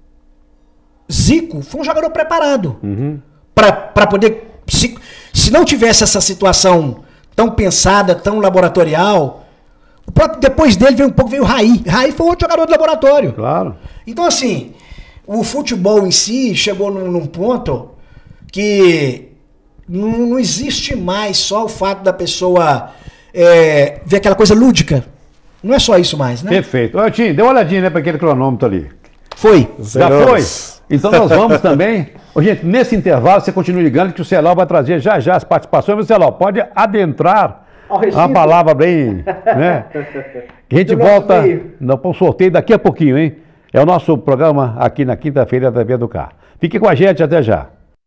Zico foi um jogador preparado uhum. para poder, se, se não tivesse essa situação tão pensada, tão laboratorial. O próprio, depois dele veio um pouco, veio o Raí. Raí foi outro jogador de laboratório. Claro. Então, assim, o futebol em si chegou num, num ponto que não, não existe mais só o fato da pessoa é, ver aquela coisa lúdica. Não é só isso mais, né? Perfeito. Ô, Tim, dê uma olhadinha, né, para aquele cronômetro ali. Foi. Já foi? Então nós vamos também. Ô, gente, nesse intervalo, você continua ligando que o Celal vai trazer já já as participações. O Celal pode adentrar. Uma palavra bem, né? A gente volta para o sorteio daqui a pouquinho, hein? É o nosso programa aqui na quinta-feira da T V do Carro. Fique com a gente, até já.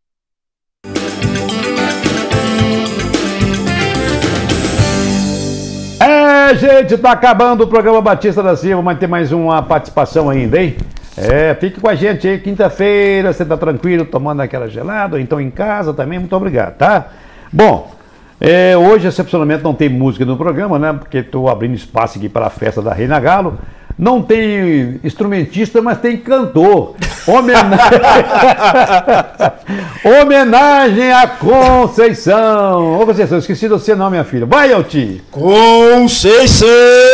É, gente, tá acabando o programa Batista da Silva, mas tem mais uma participação ainda, hein? É, fique com a gente aí, quinta-feira, você tá tranquilo, tomando aquela gelada, ou então em casa também, muito obrigado, tá? Bom... É, hoje, excepcionalmente, não tem música no programa, né? Porque estou abrindo espaço aqui para a festa da Reina Galo. Não tem instrumentista, mas tem cantor. Homenagem, Homenagem a Conceição. Ô, Conceição, esqueci de você não, minha filha. Vai, Alti. Conceição,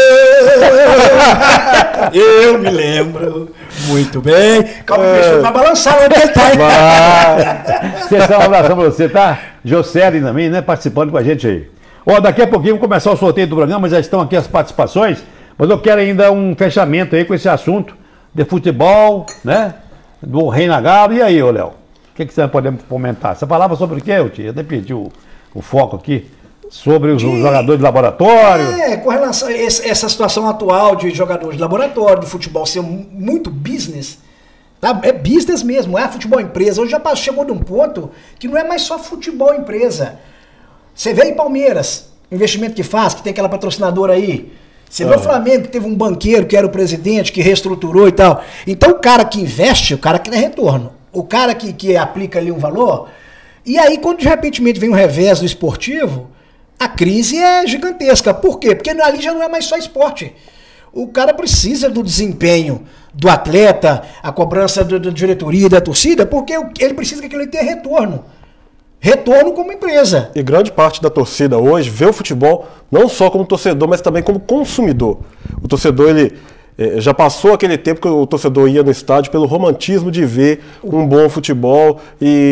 eu me lembro muito bem. Calma, é... vai balançar onde ele tá. Conceição, um abração para você, tá? Josélio também, né? Participando com a gente aí. Ó, daqui a pouquinho vamos começar o sorteio do programa, já estão aqui as participações. Mas eu quero ainda um fechamento aí com esse assunto de futebol, né? Do Reina Galo. E aí, ô Léo? O que, que você pode comentar? Você falava sobre o quê, eu te pedi o, o foco aqui. Sobre os de... jogadores de laboratório. É, com relação a esse, essa situação atual de jogadores de laboratório, de futebol ser muito business. Tá? É business mesmo, é futebol empresa. Hoje já chegou de um ponto que não é mais só futebol empresa. Você vê em Palmeiras, investimento que faz, que tem aquela patrocinadora aí. Você vê o Flamengo, que teve um banqueiro que era o presidente, que reestruturou e tal. Então o cara que investe, o cara que quer retorno. O cara que, que aplica ali um valor. E aí quando de repente vem um revés do esportivo, a crise é gigantesca. Por quê? Porque ali já não é mais só esporte. O cara precisa do desempenho do atleta, a cobrança da diretoria e da torcida, porque ele precisa que aquilo tenha retorno. Retorno como empresa. E grande parte da torcida hoje vê o futebol não só como torcedor, mas também como consumidor. O torcedor, ele eh, já passou aquele tempo que o torcedor ia no estádio pelo romantismo de ver um bom futebol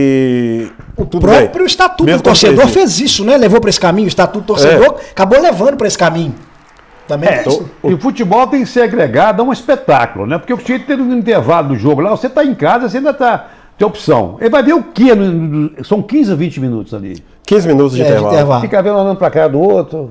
e... O tudo próprio bem. Estatuto Mesmo do Torcedor fez, fez isso, né? Levou para esse caminho. O Estatuto do Torcedor é. acabou levando para esse caminho. Também é, então, e o futebol tem que ser agregado a um espetáculo, né? Porque o time tem um intervalo do jogo lá, você está em casa, você ainda está... Tem opção. Ele vai ver o quê? São quinze a vinte minutos ali. quinze minutos de, é, intervalo. de intervalo. Fica vendo olhando para cá do outro.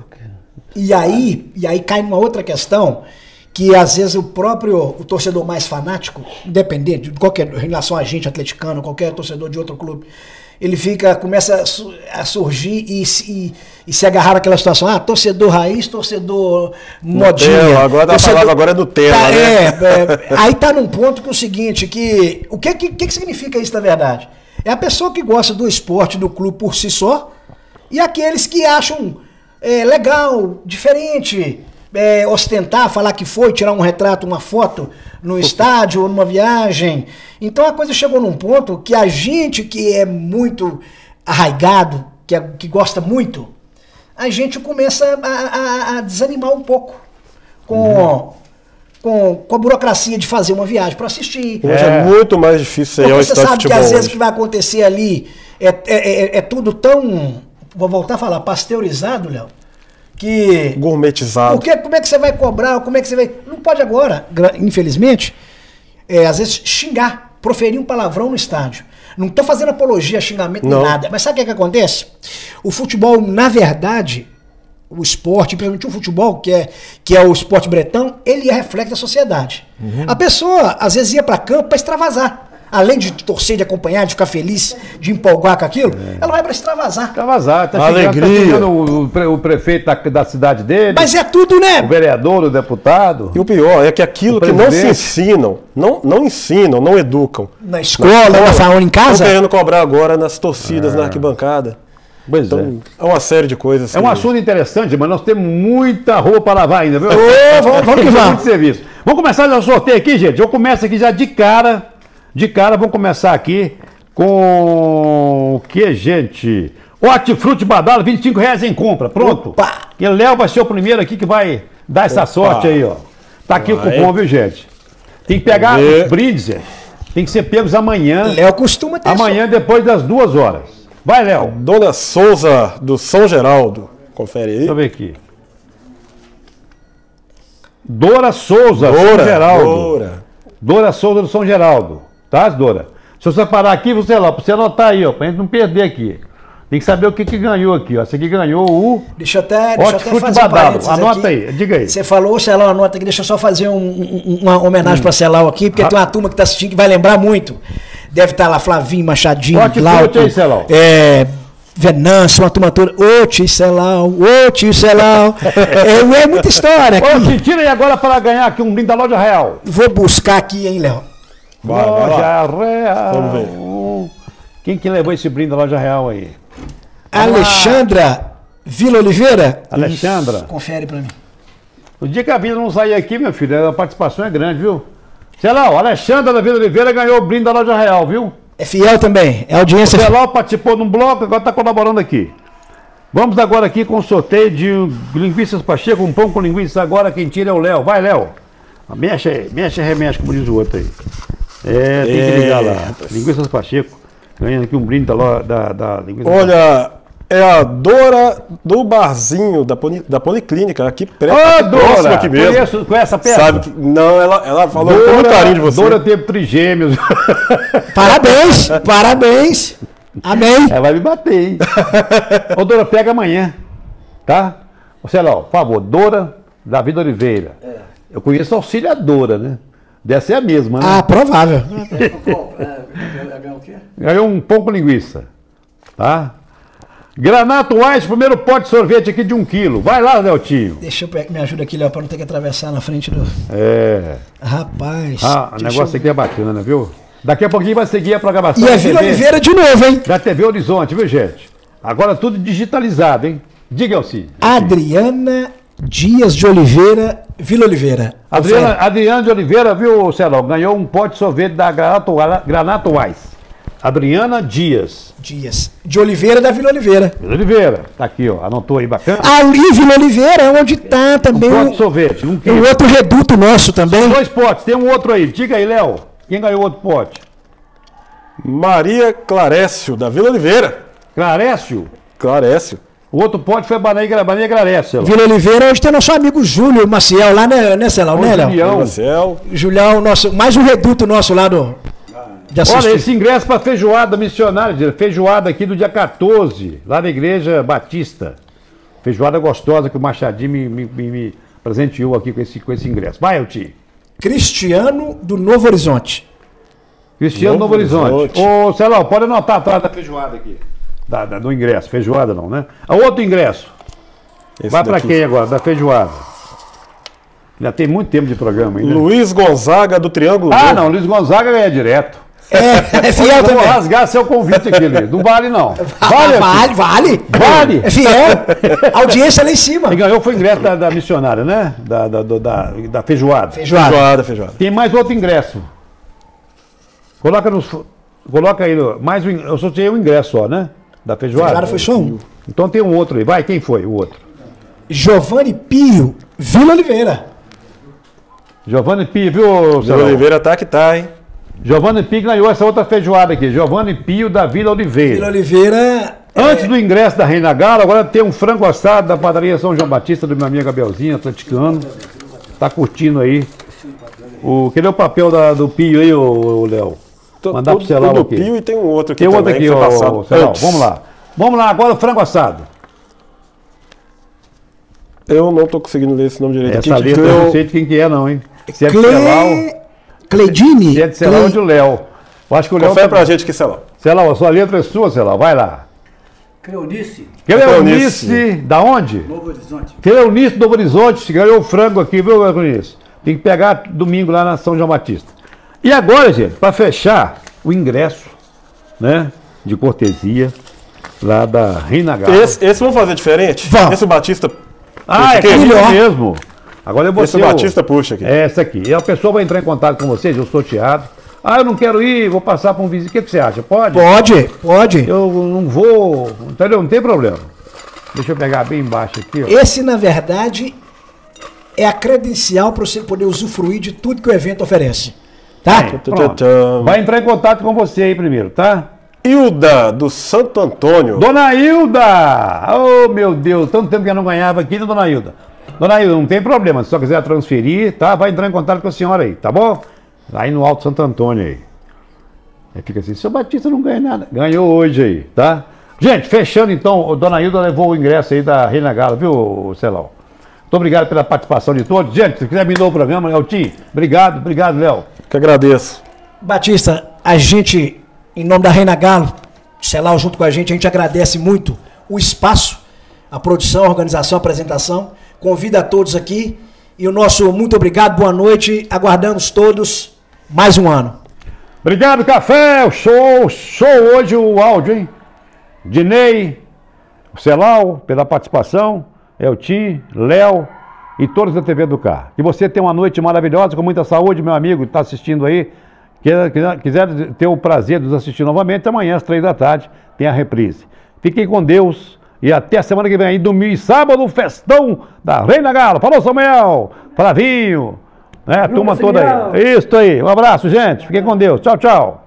E aí, e aí cai numa outra questão, que às vezes o próprio o torcedor mais fanático, independente de qualquer em relação a gente, atleticano, qualquer torcedor de outro clube, ele fica, começa a surgir e, e, e se agarrar naquela situação. Ah, torcedor raiz, torcedor modinha. Nutella, agora torcedor, a palavra agora é Nutella, tá, né? É, é, aí tá num ponto que é o seguinte, que o que, que, que significa isso na verdade? É a pessoa que gosta do esporte, do clube por si só, e aqueles que acham é, legal, diferente, é, ostentar, falar que foi, tirar um retrato, uma foto no estádio ou numa viagem. Então a coisa chegou num ponto que a gente que é muito arraigado, que, é, que gosta muito, a gente começa a, a, a desanimar um pouco com, uhum. com, com a burocracia de fazer uma viagem para assistir. Hoje é. é muito mais difícil ir ao estádio de futebol. Você sabe que às vezes o que vai acontecer ali é, é, é, é tudo tão, vou voltar a falar, pasteurizado, Léo, que... Gourmetizado. Porque, como é que você vai cobrar, como é que você vai... Não pode agora, infelizmente, é, às vezes xingar, proferir um palavrão no estádio. Não estou fazendo apologia, xingamento, nem nada. Mas sabe o que, é que acontece? O futebol, na verdade, o esporte, principalmente o futebol, que é, que é o esporte bretão, ele é reflexo da sociedade. Uhum. A pessoa, às vezes, ia para campo para extravasar. Além de torcer, de acompanhar, de ficar feliz, de empolgar com aquilo, é. ela vai para extravasar. Extravasar, tá chegando, alegria. Tá chegando o, o, o prefeito da, da cidade dele. Mas é tudo, né? O vereador, o deputado. E o pior é que aquilo que não se ensinam, não, não ensinam, não educam. Na escola, na, na fauna em casa. Estão querendo cobrar agora nas torcidas, é. na arquibancada. Pois então, é. é uma série de coisas. É um assunto interessante, mas nós temos muita roupa para lavar ainda, viu? Ô, vamos, vamos que vamos. Muito serviço. Vamos começar o sorteio aqui, gente. Eu começo aqui já de cara. De cara, vamos começar aqui com o que, gente? Hortifruti Badalo, vinte e cinco reais em compra. Pronto? Opa! E o Léo vai ser o primeiro aqui que vai dar essa Opa. sorte aí, ó. Tá aqui vai. o cupom, viu, gente? Tem que pegar os brindes, gente. Tem que ser pegos amanhã. Léo costuma ter Amanhã, só. depois das duas horas. Vai, Léo. Dona Souza, do São Geraldo. Confere aí. Deixa eu ver aqui. Dora Souza, Dora, São Geraldo. Dora. Dora Souza, do São Geraldo. Tá, Dora? Se você parar aqui, você lá, pra você anotar aí, ó, pra gente não perder aqui. Tem que saber o que que ganhou aqui, ó. Esse aqui ganhou o... Deixa eu até, deixa eu até fazer um parênteses Anota aqui. aí, diga aí. Você falou, Celão, anota aqui, deixa eu só fazer um, um, uma homenagem hum. para Celão aqui, porque ah. tem uma turma que tá assistindo que vai lembrar muito. Deve estar lá Flavinho, Machadinho, Glauco, é, Venâncio, uma turma toda. Ô, tio Celão, ô, tio Celão. é, é muita história aqui. Ô, tira aí agora para ganhar aqui um brinde da Loja Real. Vou buscar aqui, hein, Léo. Vai, Loja vai Real. Vamos ver. Quem que levou esse brinde da Loja Real aí? Alexandra Vila Oliveira. Alexandra. Isso. Confere pra mim. O dia que a vida não sair aqui, meu filho, a participação é grande, viu? Sei lá, o Alexandra da Vila Oliveira ganhou o brinde da Loja Real, viu? É fiel também, é audiência. O Celal participou de um bloco, agora está colaborando aqui. Vamos agora aqui com o sorteio de linguiças Pacheco, um pão com linguiça. Agora quem tira é o Léo. Vai, Léo. Mexe aí, mexe e remexe, como diz o outro aí. É, tem que ligar lá. Linguiças Pacheco. Ganhando aqui um brinde da, da, da linguiça. Olha, é a Dora do Barzinho, da, Poli, da Policlínica, aqui perto. Ô, Dora! Aqui mesmo. Conheço, conhece a peça? Sabe que, não, ela, ela falou Dora, com muito carinho de você. Dora teve trigêmeos. Parabéns, parabéns. Amém. Ela vai me bater, hein? Ô, Dora, pega amanhã, tá? Você lá, por favor, Dora da Vida Oliveira. É. Eu conheço a Auxiliadora, né? Deve ser a mesma, né? Ah, provável. Ganhou um pão com linguiça, tá? Granato Ice, primeiro pote de sorvete aqui de um quilo. Vai lá, Neltinho. Deixa eu pegar, me ajuda aqui, Léo, para não ter que atravessar na frente do... É. Rapaz. Ah, o negócio eu... aqui é bacana, viu? Daqui a pouquinho vai seguir a programação. E é Vila Oliveira de novo, hein? Da T V Horizonte, viu, gente? Agora tudo digitalizado, hein? Diga, Alci. Adriana Dias de Oliveira, Vila Oliveira. Adriana, Adriana de Oliveira, viu, Celão? Ganhou um pote de sorvete da Granato, Granato Ice. Adriana Dias. Dias. De Oliveira da Vila Oliveira. Vila Oliveira. Tá aqui, ó. Anotou aí, bacana? Ali, Vila Oliveira, é onde tá também. Um pote de sorvete. Um tem outro reduto nosso também. São dois potes, tem um outro aí. Diga aí, Léo. Quem ganhou outro pote? Maria Clarécio, da Vila Oliveira. Clarécio? Clarécio. O outro pote foi a Maria, Maria Clarécio. Vila Oliveira, hoje tem nosso amigo Júlio Maciel lá, né, né Celão? Né, Léo? Julião. Maciel. Julião, nosso, mais um reduto nosso lá do... Olha, esse ingresso para feijoada missionária, feijoada aqui do dia quatorze, lá na Igreja Batista. Feijoada gostosa que o Machadinho me, me, me, me presenteou aqui com esse, com esse ingresso. Vai, Elti. Cristiano do Novo Horizonte. Cristiano Novo, Novo Horizonte. Ô, Celão, pode anotar atrás da feijoada aqui. Da, da, do ingresso, feijoada não, né? A outro ingresso. Esse vai para quem agora? Da feijoada. Já tem muito tempo de programa ainda. Luiz Gonzaga do Triângulo. Ah, não, Luiz Gonzaga ganha direto. É, é fiel Eu vou também. rasgar seu convite aqui, Lê. Não vale, não. Vale, vale, vale. Vale. É fiel. Audiência lá em cima. Quem ganhou foi o ingresso da, da missionária, né? Da, da, do- da, da feijoada. Feijoada. Feijoada, feijoada. Tem mais outro ingresso. Coloca nos. Coloca aí. no- Mais um, eu só tinha um ingresso só, né? Da feijoada. Feijoada foi só um. Então tem um outro aí. Vai, quem foi o outro? Giovanni Pio, Vila Oliveira. Giovanni Pio, viu, Zé Celão? Oliveira tá que tá, hein? Giovanni Pio ganhou essa outra feijoada aqui. Giovanni Pio da Vila Oliveira. Vila Oliveira. Antes é, do ingresso da Reina Galo, agora tem um frango assado da padaria São João Batista, do meu amigo Abelzinho, atleticano. Tá curtindo aí. O, cadê o papel da- do Pio aí, ô, ô, Léo? Mandar pro Celão do aqui. Pio e tem um outro aqui Tem outro também, aqui, que foi ô, passado ô, Celão. antes. Vamos lá. Vamos lá, agora o frango assado. Eu não tô conseguindo ler esse nome direito Essa aqui. letra que eu eu- não sei de quem que é, não, hein? Se é de Celão, Cle... Cleidine. se é de Celão ou de Cle... Léo. Eu acho que o Léo Confere tá... pra gente que sei lá. Celão, a sua letra é sua, Celão. Vai lá. Creonice, Cleonice, Cleonice. da onde? Novo Horizonte. Cleonice do Novo Horizonte, ganhou o frango aqui, viu, Cleonice? Tem que pegar domingo lá na São João Batista. E agora, gente, para fechar, o ingresso, né, de cortesia, lá da Reina Galo. Esse, esse vamos fazer diferente? Vamos. Esse o Batista. Ah, é esse aqui? aquele Melhor. mesmo. Agora eu vou Esse ser o Batista puxa aqui. É essa aqui. E a pessoa vai entrar em contato com vocês, eu sou sorteado. Ah, eu não quero ir, vou passar para um vizinho. O que, que você acha? Pode? Pode, pode. Eu não vou, entendeu? Não tem problema. Deixa eu pegar bem embaixo aqui, ó. Esse, na verdade, é a credencial para você poder usufruir de tudo que o evento oferece. Tá? Aí, pronto. Vai entrar em contato com você aí primeiro, tá? Hilda, do Santo Antônio. Dona Hilda! Oh, meu Deus, tanto tempo que eu não ganhava aqui, né, Dona Hilda? Dona Hilda, não tem problema, se só quiser transferir, tá? Vai entrar em contato com a senhora aí, tá bom? Aí no Alto Santo Antônio aí. Aí fica assim, seu Batista não ganha nada. Ganhou hoje aí, tá? Gente, fechando então, a Dona Hilda levou o ingresso aí da Reina Galo, viu, Celão? Muito obrigado pela participação de todos. Gente, se quiser me dar o programa, Léo, obrigado, obrigado, Léo. Que agradeço. Batista, a gente, em nome da Reina Galo, Celal junto com a gente, a gente agradece muito o espaço, a produção, a organização, a apresentação. Convida a todos aqui e o nosso muito obrigado, boa noite. Aguardamos todos mais um ano. Obrigado, Café, show, show hoje o áudio, hein? Dinei, o Celal, pela participação, Eltim, Léo e todos da T V do Car. Que você tenha uma noite maravilhosa, com muita saúde, meu amigo que está assistindo aí. Quiser, quiser, quiser ter o prazer de nos assistir novamente, amanhã às três da tarde tem a reprise. Fiquem com Deus e até a semana que vem aí, domingo e sábado, festão da Reina Galo. Falou, Samuel, Flavinho, né, a turma toda aí. Isso aí, um abraço, gente. Fiquem com Deus. Tchau, tchau.